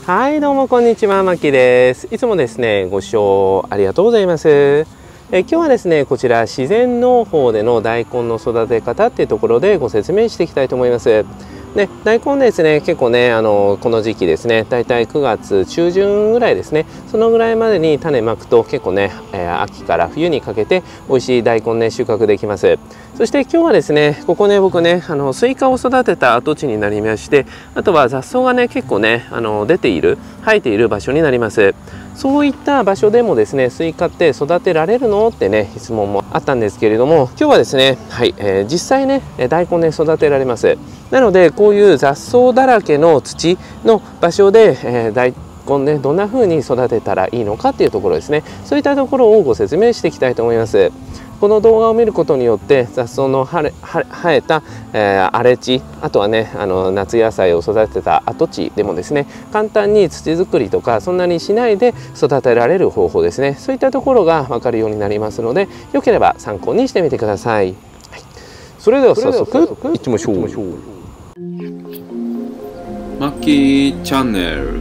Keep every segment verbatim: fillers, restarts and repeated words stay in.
はい、どうもこんにちは、まきです。いつもですね、ご視聴ありがとうございます。え今日はですね、こちら自然農法での大根の育て方っていうところでご説明していきたいと思います。で、大根ですね、結構ね、あのこの時期ですね、だいたいくがつちゅうじゅんぐらいですね、そのぐらいまでに種まくと結構ね、えー、秋から冬にかけて美味しい大根ね収穫できます。そして今日はですね、ここね、僕ね、あのスイカを育てた跡地になりまして、あとは雑草がね、結構ね、あの出ている、生えている場所になります。そういった場所でもですね、スイカって育てられるのってね、質問もあったんですけれども、今日はですね、はい、えー、実際ね、大根ね、育てられます。なので、こういう雑草だらけの土の場所で、えー、大根ね、どんな風に育てたらいいのかっていうところですね、そういったところをご説明していきたいと思います。この動画を見ることによって雑草の生えた、えー、荒れ地、あとはね、あの夏野菜を育てた跡地でもですね、簡単に土作りとかそんなにしないで育てられる方法ですね、そういったところが分かるようになりますので、よければ参考にしてみてください。はい、それでは早速いってみましょう。 マッキーチャンネル。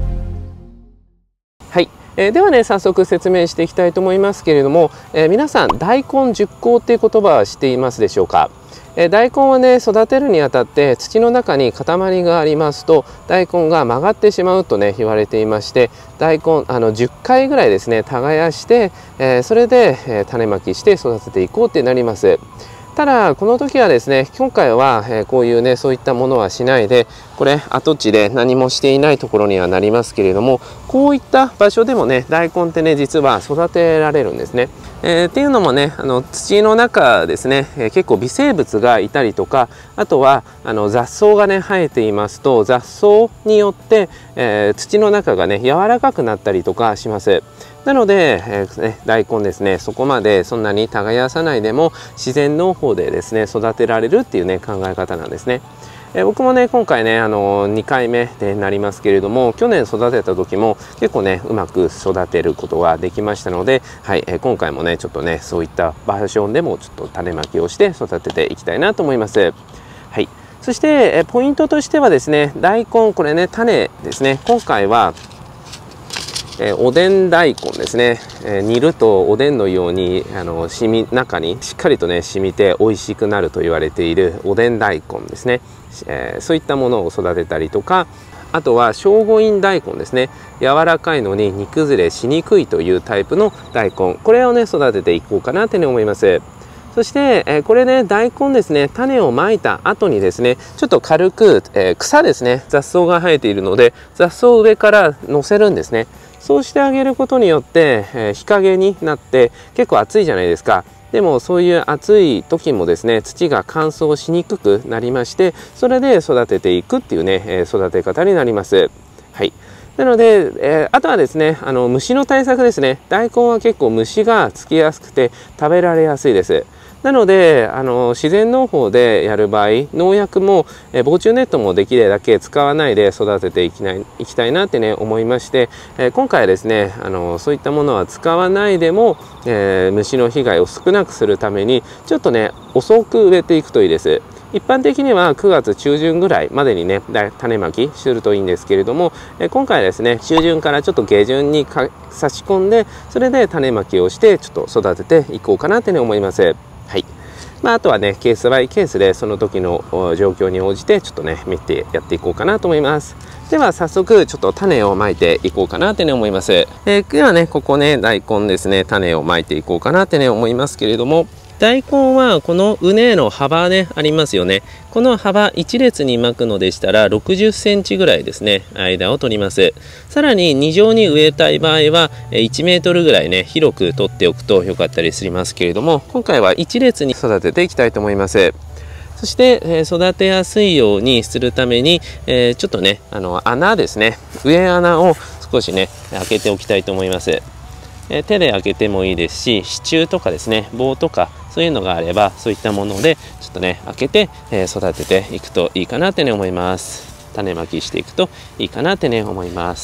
はい、えー、ではね、早速説明していきたいと思いますけれども、えー、皆さん大根熟考っていう言葉は知っていますでしょうか。えー、大根はね、育てるにあたって土の中に塊がありますと大根が曲がってしまうとね言われていまして、大根あのじゅっかいぐらいですね耕して、えー、それで、えー、種まきして育てていこうってなります。ただこの時はですね、今回は、えー、こういうねそういったものはしないで、これ跡地で何もしていないところにはなりますけれども、こういった場所でもね大根ってね実は育てられるんですね。えー、っていうのもね、あの土の中ですね、えー、結構微生物がいたりとか、あとはあの雑草がね生えていますと、雑草によって、えー、土の中がね柔らかくなったりとかします。なので、えーね、大根ですね、そこまでそんなに耕さないでも自然農法でですね育てられるっていうね考え方なんですね。えー、僕もね今回ねあのにかいめでなりますけれども、去年育てた時も結構ねうまく育てることができましたので、はい、えー、今回もねちょっとねそういった場所でもちょっと種まきをして育てていきたいなと思います。はい、そして、えー、ポイントとしてはですね、大根これね種ですね、今回はえー、おでん大根ですね、えー、煮るとおでんのようにあの染み中にしっかりとね染みて美味しくなると言われているおでん大根ですね、えー、そういったものを育てたりとか、あとは聖護院大根ですね、柔らかいのに煮崩れしにくいというタイプの大根、これをね育てていこうかなというふうに思います。そして、えー、これね大根ですね、種をまいた後にですねちょっと軽く、えー、草ですね、雑草が生えているので雑草を上から乗せるんですね。そうしてあげることによって、えー、日陰になって結構暑いじゃないですか。でもそういう暑い時もですね土が乾燥しにくくなりまして、それで育てていくっていうね、えー、育て方になります。はい、なので、えー、あとはですねあの虫の対策ですね。大根は結構虫がつきやすくて食べられやすいです。なのであの自然農法でやる場合、農薬も、え防虫ネットもできるだけ使わないで育てていきないいきたいなってね思いまして、え今回はですねあのそういったものは使わないでも、えー、虫の被害を少なくするためにちょっとね遅く植えていくといいです。一般的にはくがつちゅうじゅんぐらいまでにね種まきするといいんですけれども、え今回はですね中旬からちょっと下旬にか差し込んで、それで種まきをしてちょっと育てていこうかなって、ね、思います。はい、まあ、あとはねケースバイケースでその時の状況に応じてちょっとね見てやっていこうかなと思います。では早速ちょっと種をまいていこうかなってね思います。えー、ではねここね大根ですね、種をまいていこうかなってね思いますけれども、大根はこの畝の幅ねありますよね。この幅いち列に巻くのでしたらろくじゅっセンチぐらいですね間を取ります。さらにに乗に植えたい場合はいちメートルぐらいね広く取っておくと良かったりしますけれども、今回はいち列に育てていきたいと思います。そして、えー、育てやすいようにするために、えー、ちょっとねあの穴ですね、上穴を少しね開けておきたいと思います。えー、手で開けてもいいですし、支柱とかですね棒とかそういうのがあればそういったものでちょっとね開けて、えー、育てていくといいかなってね思います。種まきしていくといいかなってね思います。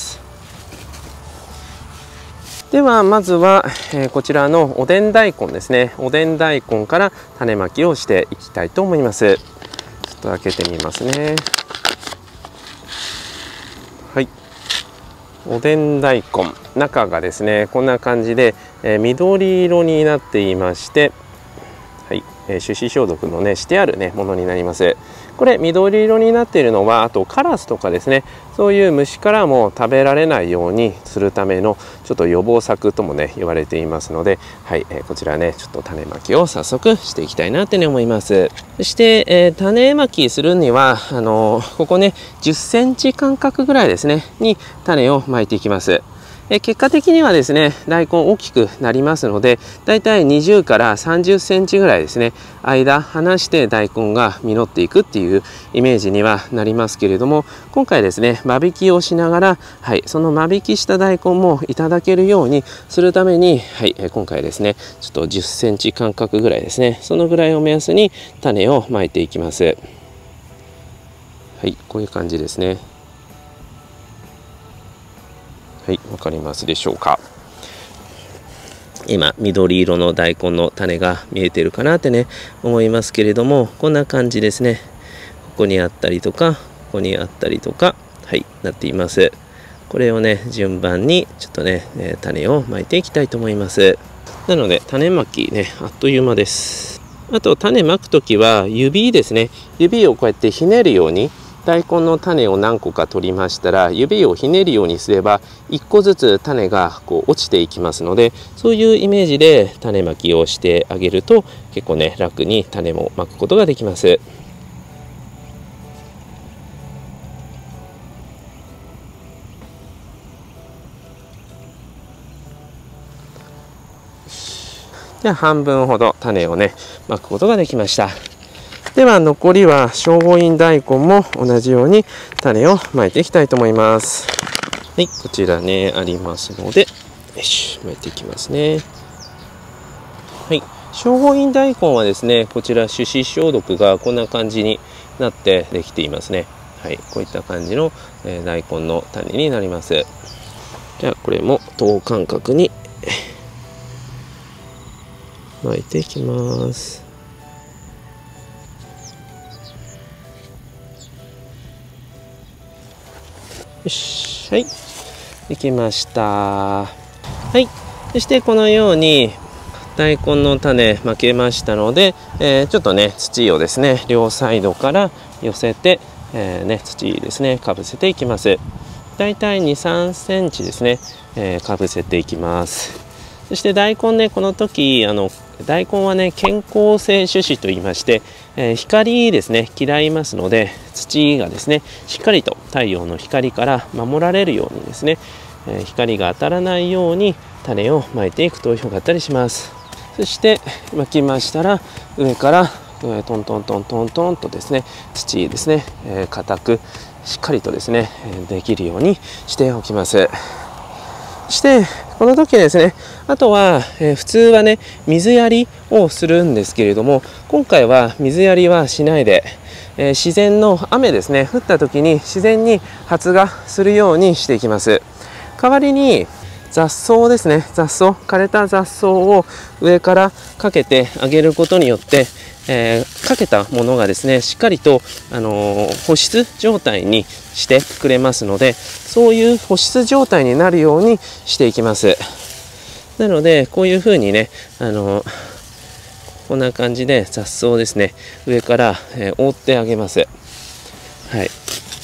ではまずは、えー、こちらのおでん大根ですね、おでん大根から種まきをしていきたいと思います。ちょっと開けてみますね。はい、 おでん大根、中がですねこんな感じで、えー、緑色になっていまして、はい、えー、手指消毒のねしてあるねものになります。これ緑色になっているのは、あとカラスとかですね、そういう虫からも食べられないようにするためのちょっと予防策ともね言われていますので、はい、えー、こちらねちょっと種まきを早速していきたいなって、ね、思います。そして、えー、種まきするにはあのー、ここねじゅっセンチ間隔ぐらいですねに種をまいていきます。え結果的にはですね大根大きくなりますので、だいたいにじゅうからさんじゅっセンチぐらいですね間離して大根が実っていくっていうイメージにはなりますけれども、今回ですね間引きをしながら、はい、その間引きした大根もいただけるようにするために、はい、今回ですねちょっとじゅっセンチ間隔ぐらいですね、そのぐらいを目安に種をまいていきます。はい、こういう感じですね。はい、わかりますでしょうか。今緑色の大根の種が見えてるかなってね思いますけれども、こんな感じですね。ここにあったりとか、ここにあったりとか、はい、なっています。これをね順番にちょっとね種をまいていきたいと思います。なので種まきねあっという間です。あと種まくときは指ですね、指をこうやってひねるように、大根の種を何個か取りましたら指をひねるようにすればいっこずつ種がこう落ちていきますので、そういうイメージで種まきをしてあげると結構ね楽に種もまくことができます。じゃあ半分ほど種をねまくことができました。では残りは聖護院大根も同じように種をまいていきたいと思います。はい、こちらねありますので、よいしょ、まいていきますね。はい、聖護院大根はですねこちら手指消毒がこんな感じになってできていますね。はい、こういった感じの、えー、大根の種になります。じゃあこれも等間隔に巻いていきます。よし、はい、できました。はい、そしてこのように大根の種まけましたので、えー、ちょっとね土をですね両サイドから寄せて、えー、ね土ですねかぶせていきます。だいたいにさんセンチですね、えー、かぶせていきます。そして大根ねこの時あの大根はね健康性種子と言いまして、えー、光ですね嫌いますので、土がですねしっかりと太陽の光から守られるようにですね、えー、光が当たらないように種をまいていくとよかったりします。そしてまきましたら上からトントントントントンとですね土ですね固くしっかりとですねできるようにしておきます。そしてこの時ですねあとは、えー、普通はね水やりをするんですけれども、今回は水やりはしないで、えー、自然の雨ですね降った時に自然に発芽するようにしていきます。代わりに雑草ですね、雑草枯れた雑草を上からかけてあげることによって、えー、かけたものがですねしっかりと、あのー、保湿状態にしてくれますので、そういう保湿状態になるようにしていきます。なのでこういうふうにね、あのー、こんな感じで雑草ですね上から、えー、覆ってあげます。はい、よ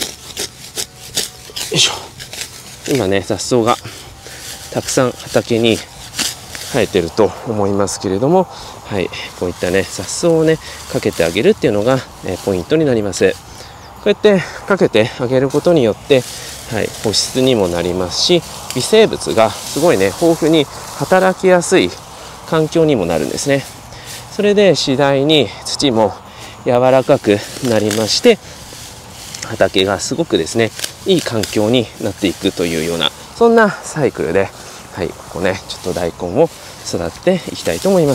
いしょ。今ね雑草がたくさん畑に生えてると思いますけれども、はい、こういったね雑草をねかけてあげるっていうのが、ね、ポイントになります。こうやってかけてあげることによって、はい、保湿にもなりますし、微生物がすごいね豊富に働きやすい環境にもなるんですね。それで次第に土も柔らかくなりまして、畑がすごくですねいい環境になっていくというような、そんなサイクルで、はい、ここねちょっと大根を育てていきたいと思います。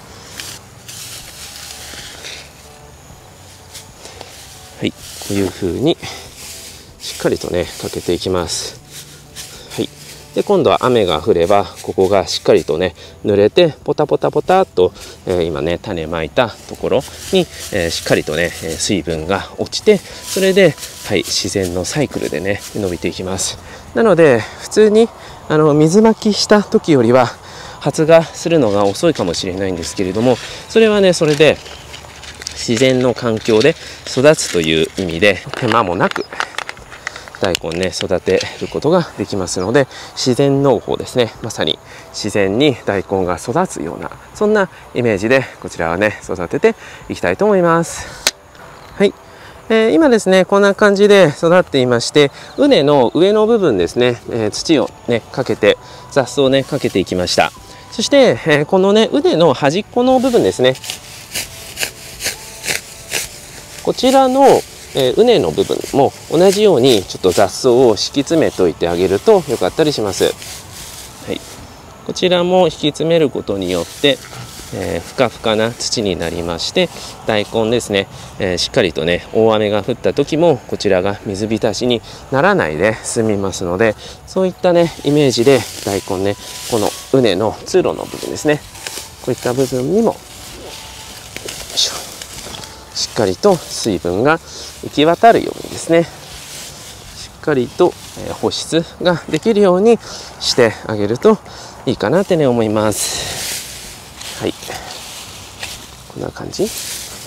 はい、こういう風にしっかりとねかけていきます。はい、 で今度は雨が降ればここがしっかりとね濡れてポタポタポタっと、えー、今ね種まいたところに、えー、しっかりとね水分が落ちて、それで、はい、自然のサイクルでね伸びていきます。なので普通にあの水まきした時よりは発芽するのが遅いかもしれないんですけれども、それはねそれで自然の環境で育つという意味で手間もなく大根ね育てることができますので、自然農法ですね。まさに自然に大根が育つようなそんなイメージでこちらはね育てていきたいと思います。はい、えー、今ですねこんな感じで育っていまして、畝の上の部分ですね、えー、土をねかけて雑草をねかけていきました。そして、えー、このね畝の端っこの部分ですね、こちらのえー、畝の部分も同じようにちょっと雑草を敷き詰めといてあげるとよかったりします。はい、こちらも引き詰めることによって、えー、ふかふかな土になりまして、大根ですね、えー、しっかりとね大雨が降った時もこちらが水浸しにならないで済みますので、そういったねイメージで大根ねこの畝の通路の部分ですね、こういった部分にもよいしょしっかりと水分が行き渡るようにですね、しっかりと保湿ができるようにしてあげるといいかなってね思います。はい、こんな感じ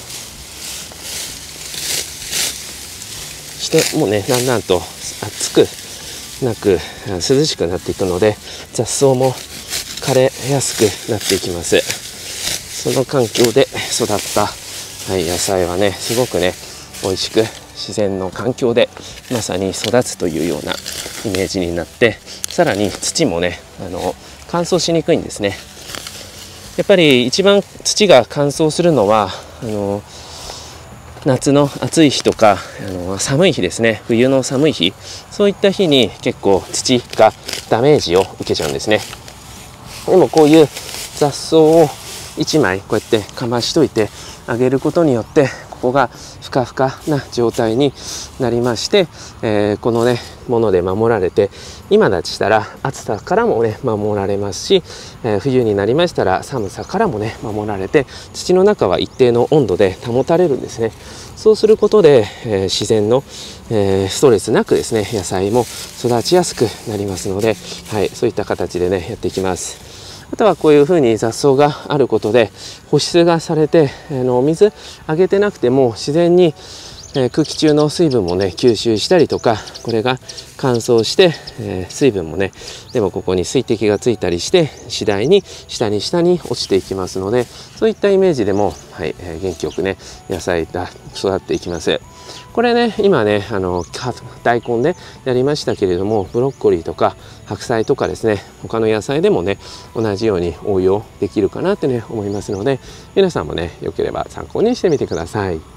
してもうねだんだんと暑くなく涼しくなっていくので、雑草も枯れやすくなっていきます。その環境で育ったはい、野菜はねすごくね美味しく自然の環境でまさに育つというようなイメージになって、さらに土もねあの乾燥しにくいんですね。やっぱり一番土が乾燥するのはあの夏の暑い日とかあの寒い日ですね、冬の寒い日、そういった日に結構土がダメージを受けちゃうんですね。でもこういう雑草をいちまいこうやってかましといてあげることによって、ここがふかふかな状態になりまして、えー、このねもので守られて、今だとしたら暑さからもね守られますし、えー、冬になりましたら寒さからもね守られて、土の中は一定の温度で保たれるんですね。そうすることで、えー、自然の、えー、ストレスなくですね野菜も育ちやすくなりますので、はい、そういった形でねやっていきます。あとはこういうふうに雑草があることで保湿がされて、あの水あげてなくても自然に、えー、空気中の水分もね吸収したりとか、これが乾燥して、えー、水分もねでもここに水滴がついたりして次第に下に下に落ちていきますので、そういったイメージでも、はいえー、元気よくね野菜が育っていきます。これね今ねあの大根でやりましたけれども、ブロッコリーとか白菜とかですね他の野菜でもね同じように応用できるかなってね思いますので、皆さんもねよければ参考にしてみてください。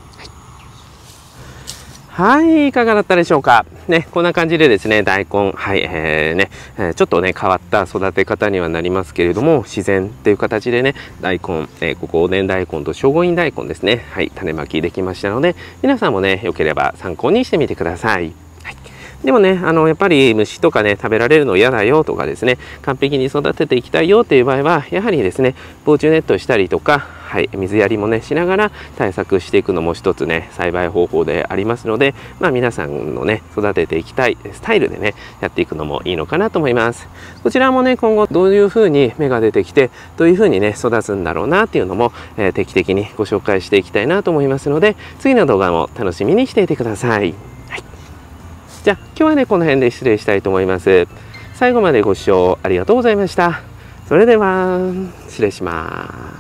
はい、いかがだったでしょうか。ね、こんな感じでですね、大根、はい、えー、ね、えー、ちょっとね、変わった育て方にはなりますけれども、自然っていう形でね、大根、えー、ここおでん大根と聖護院大根ですね、はい、種まきできましたので、皆さんもね、よければ参考にしてみてください。はい、でもね、あの、やっぱり虫とかね、食べられるの嫌だよとかですね、完璧に育てていきたいよっていう場合は、やはりですね、防虫ネットしたりとか、はい、水やりもねしながら対策していくのも一つね栽培方法でありますので、まあ、皆さんのね育てていきたいスタイルでねやっていくのもいいのかなと思います。こちらもね今後どういうふうに芽が出てきてどういうふうにね育つんだろうなっていうのも、えー、定期的にご紹介していきたいなと思いますので、次の動画も楽しみにしていてください。はい、じゃあ今日はねこの辺で失礼したいと思います。最後までご視聴ありがとうございました。それでは失礼します。